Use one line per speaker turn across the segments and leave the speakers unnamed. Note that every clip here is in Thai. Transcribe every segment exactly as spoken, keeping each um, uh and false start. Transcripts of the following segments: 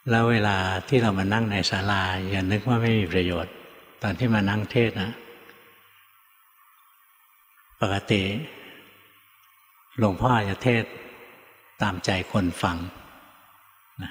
แล้วเวลาที่เรามานั่งในศาลาอย่านึกว่าไม่มีประโยชน์ตอนที่มานั่งเทศนะปกติหลวงพ่อจะเทศตามใจคนฟังนะ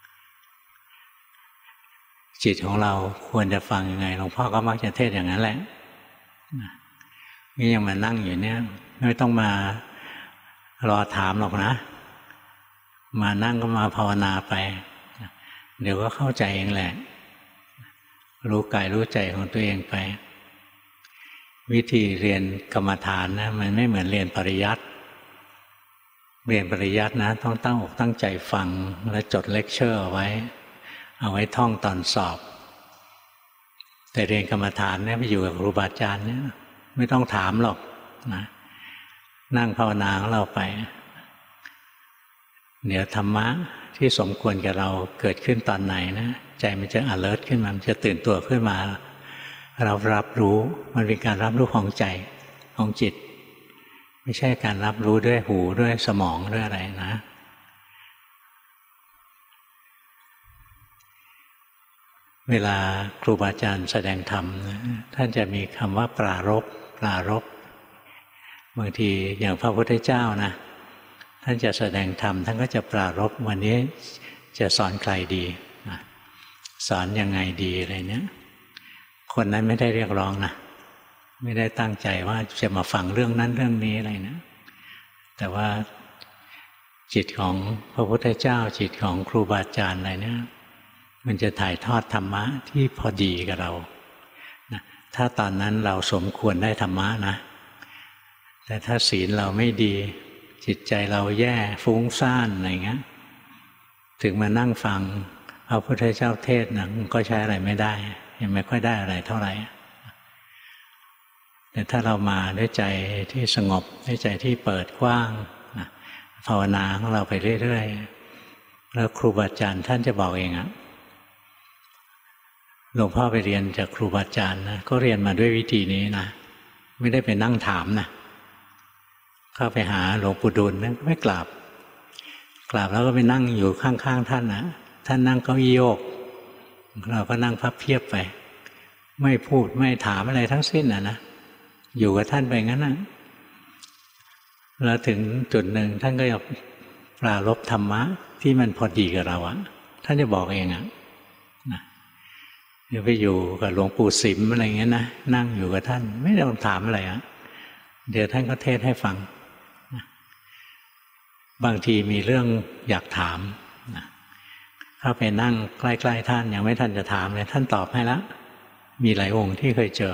จิตของเราควรจะฟังยังไงหลวงพ่อก็มักจะเทศอย่างนั้นแหละนะนี่ยังมานั่งอยู่เนี่ยไม่ต้องมารอถามหรอกนะมานั่งก็มาภาวนาไปเดี๋ยวก็เข้าใจเองแหละรู้กายรู้ใจของตัวเองไปวิธีเรียนกรรมฐานนะมันไม่เหมือนเรียนปริยัติเรียนปริยัตินะต้องตั้งอกตั้งใจฟังแล้วจดเลคเชอร์เอาไว้เอาไว้ท่องตอนสอบแต่เรียนกรรมฐานเนี่ยไปอยู่กับครูบาอาจารย์เนี่ยไม่ต้องถามหรอกนะนั่งภาวนาของเราไปเดี๋ยวธรรมะที่สมควรกับเราเกิดขึ้นตอนไหนนะใจมันจะ alert ขึ้นมามันจะตื่นตัวขึ้นมาเรารับรู้มันเป็นการรับรู้ของใจของจิตไม่ใช่การรับรู้ด้วยหูด้วยสมองด้วยอะไรนะเวลาครูบาอาจารย์แสดงธรรมท่านจะมีคำว่าปรารภปรารภบางทีอย่างพระพุทธเจ้านะท่านจะแสดงธรรมท่านก็จะปรารภวันนี้จะสอนใครดีสอนยังไงดีอะไรเนี้ยคนนั้นไม่ได้เรียกร้องนะไม่ได้ตั้งใจว่าจะมาฟังเรื่องนั้นเรื่องนี้อะไรนะแต่ว่าจิตของพระพุทธเจ้าจิตของครูบาอาจารย์อะไรเนี่ยมันจะถ่ายทอดธรรมะที่พอดีกับเรานะถ้าตอนนั้นเราสมควรได้ธรรมะนะแต่ถ้าศีลเราไม่ดีจิตใจเราแย่ฟุ้งซ่านอะไรเงี้ยถึงมานั่งฟังพระพุทธเจ้าเทศน์นะก็ใช้อะไรไม่ได้ยังไม่ค่อยได้อะไรเท่าไหร่แต่ถ้าเรามาด้วยใจที่สงบด้วยใจที่เปิดกว้างนะภาวนาของเราไปเรื่อยๆแล้วครูบาอาจารย์ท่านจะบอกเองอะหลวงพ่อไปเรียนจากครูบาอาจารย์นะก็เรียนมาด้วยวิธีนี้นะไม่ได้ไปนั่งถามนะเข้าไปหาหลวงปู่ดูลนะไม่กราบกราบแล้วก็ไปนั่งอยู่ข้างๆท่านนะท่านนั่งเก้าอี้โยกเราก็นั่งพับเพียบไปไม่พูดไม่ถามอะไรทั้งสิ้นนะนะอยู่กับท่านไปงั้นนะแล้วถึงจุดหนึ่งท่านก็จะปรารภธรรมะที่มันพอดีกับเราอะท่านจะบอกเองอะนะเดี๋ยวไปอยู่กับหลวงปู่สิมอะไรเงี้ยนะนั่งอยู่กับท่านไม่ต้องถามอะไรอะเดี๋ยวท่านก็เทศให้ฟังนะบางทีมีเรื่องอยากถามนะเข้าไปนั่งใกล้ๆท่านยังไม่ท่านจะถามเลยท่านตอบให้แล้วมีหลายองค์ที่เคยเจอ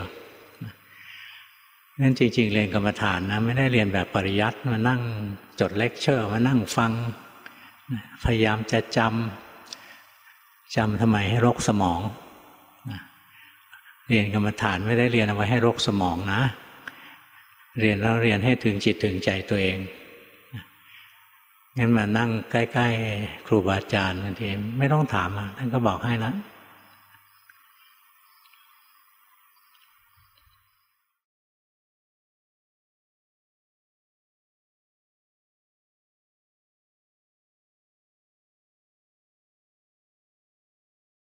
นั่นจริงๆเรียนกรรมฐานนะไม่ได้เรียนแบบปริยัติมานั่งจดเลคเชอร์มานั่งฟังพยายามจะจำจำทำไมให้รกสมองเรียนกรรมฐานไม่ได้เรียนเอาไว้ให้รกสมองนะเรียนแล้วเรียนให้ถึงจิตถึงใจตัวเองงั้นมานั่งใกล้ๆครูบาอาจารย์บางทีไม่ต้องถามท่านก็บอกให้แล้ว